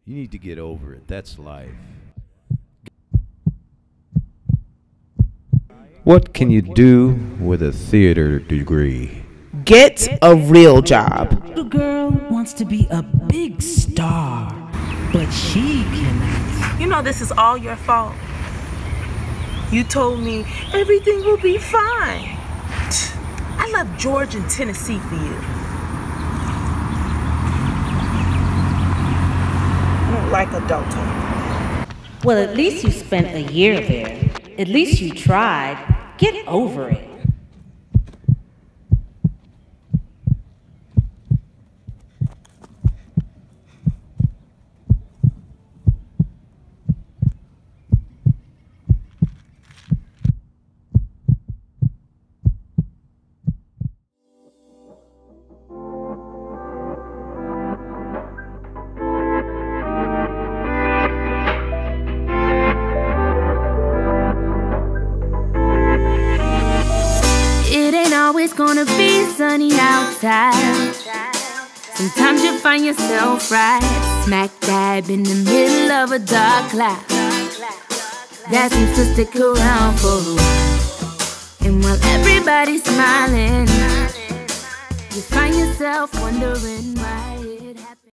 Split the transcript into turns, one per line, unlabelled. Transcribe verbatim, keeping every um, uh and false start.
You need to get over it. That's life. What can you do with a theater degree?
Get a real job.
Little girl wants to be a big star, but she cannot.
You know this is all your fault. You told me everything will be fine. I left Georgia and Tennessee for you. I don't like adulthood.
Well, at least you spent a year there. At least you tried. Get over it.
Always gonna be sunny outside. Sometimes you find yourself right smack dab in the middle of a dark cloud that seems to stick around for a while. And while everybody's smiling, you find yourself wondering why.